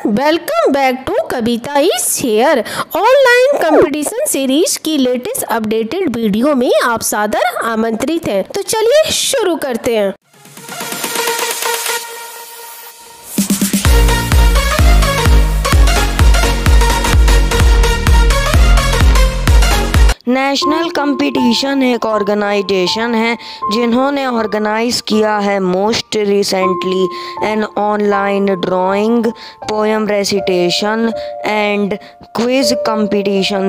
Welcome back to Kavita is here. Online competition series की latest updated video में आप सादर आमंत्रित हैं। तो चलिए शुरू करते हैं। नेशनल कंपटीशन एक ऑर्गेनाइजेशन है जिन्होंने ऑर्गेनाइज किया है most recently an online drawing, poem recitation and quiz competition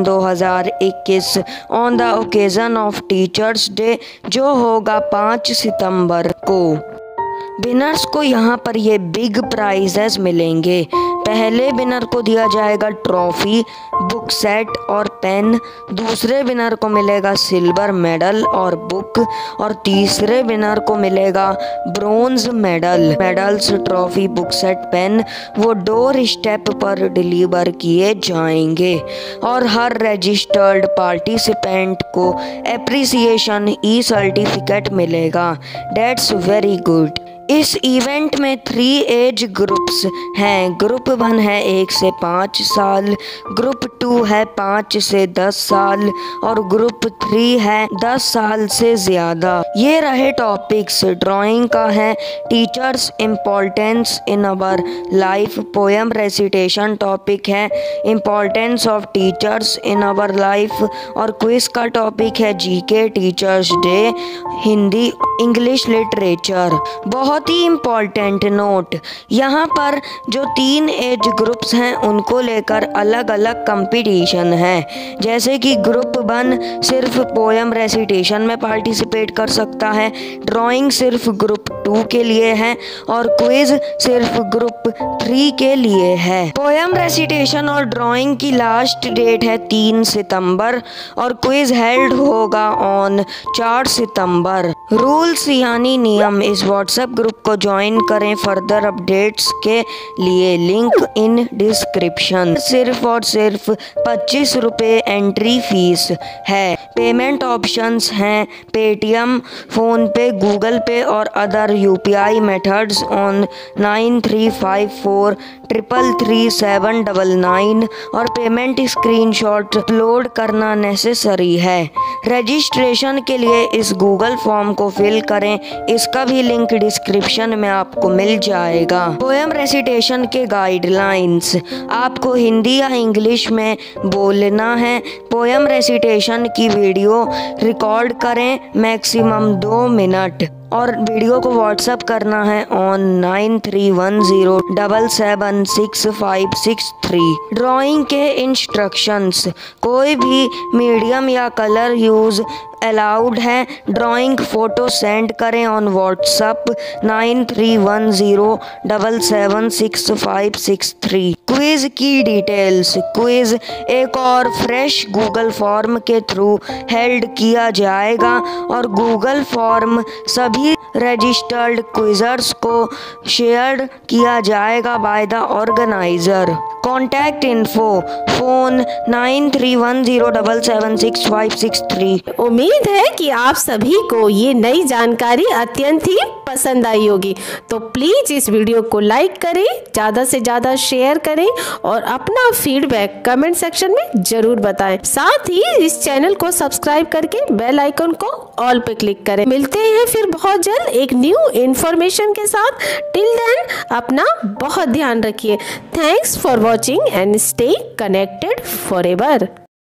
2021 on the occasion of teachers day, जो होगा 5 सितंबर को। विनर्स को यहाँ पर ये बिग प्राइजेस मिलेंगे। पहले विनर को दिया जाएगा ट्रॉफी, बुक सेट और पेन। दूसरे विनर को मिलेगा सिल्वर मेडल और बुक, और तीसरे विनर को मिलेगा bronze medal. Medals, trophy, book set, pen वो डोर स्टेप पर डिलीवर किए जाएंगे और हर रजिस्टर्ड पार्टिसिपेंट को एप्रिसिएशन ई सर्टिफिकेट मिलेगा। That's very good. इस इवेंट में 3 एज ग्रुप्स हैं। ग्रुप 1 है 1 से 5 साल, ग्रुप 2 है 5 से 10 साल और ग्रुप 3 है 10 साल से ज़्यादा। ये रहे टॉपिक्स। ड्राइंग का है teachers importance in our life, poem recitation topic है importance of teachers in our life, और क्विज का टॉपिक है GK, teachers day, Hindi, English literature. बहुत ही इम्पॉर्टेंट नोट, यहाँ पर जो 3 एज ग्रुप्स हैं उनको लेकर अलग अलग कंपटीशन है। जैसे कि ग्रुप 1 सिर्फ पोएम रेसिटेशन में पार्टिसिपेट कर सकता है, ड्राइंग सिर्फ ग्रुप 2 के लिए है और क्विज सिर्फ ग्रुप 3 के लिए है। पोएम रेसिटेशन और ड्राइंग की लास्ट डेट है 3 सितंबर और क्विज हेल्ड होगा ऑन 4 सितंबर। रूल्स यानी नियम, इस व्हाट्सएप ग्रुप को ज्वाइन करें फर्दर अपडेट्स के लिए, लिंक इन डिस्क्रिप्शन। सिर्फ और सिर्फ 25 रुपये एंट्री फीस है। पेमेंट ऑप्शंस हैं Paytm, PhonePe, Google pay और अदर यूपीआई मेथड्स ऑन 9354333799 और पेमेंट स्क्रीनशॉट अपलोड करना नेसेसरी है। रजिस्ट्रेशन के लिए इस गूगल फॉर्म को फिल करें, इसका भी लिंक डिस्क्रिप्शन में आपको मिल जाएगा। पोएम रेसिटेशन के गाइडलाइंस, आपको हिंदी या इंग्लिश में बोलना है। पोएम रेसिटेशन की वीडियो रिकॉर्ड करें मैक्सिमम 2 मिनट और वीडियो को व्हाट्सएप करना है ऑन 9310776563। ड्राइंग के इंस्ट्रक्शंस, कोई भी मीडियम या कलर यूज़ अलाउड है। ड्राइंग फ़ोटो सेंड करें ऑन व्हाट्सएप 9310776563। क्विज़ की डिटेल्स, क्विज़ एक और फ्रेश गूगल फॉर्म के थ्रू हेल्ड किया जाएगा और गूगल फॉर्म सभी रजिस्टर्ड क्विज़र्स को शेयर किया जाएगा by the organiser. Contact info, phone 9310776563। उम्मीद है कि आप सभी को ये नई जानकारी अत्यंत ही पसंद आई होगी। तो प्लीज़ इस वीडियो को लाइक करें, ज़्यादा से ज़्यादा शेयर करें और अपना फीडबैक कमेंट सेक्शन में ज़रूर बताएं। साथ ही इस चैनल को सब्सक्राइब करके बेल आइकन को ऑल पे क्लिक करें। मिलते हैं फिर बहुत जल्द एक न्यू इन्फॉर्मेशन के साथ। टिल देन अपना बहुत ध्यान रखिए। Thanks for watching and stay connected forever.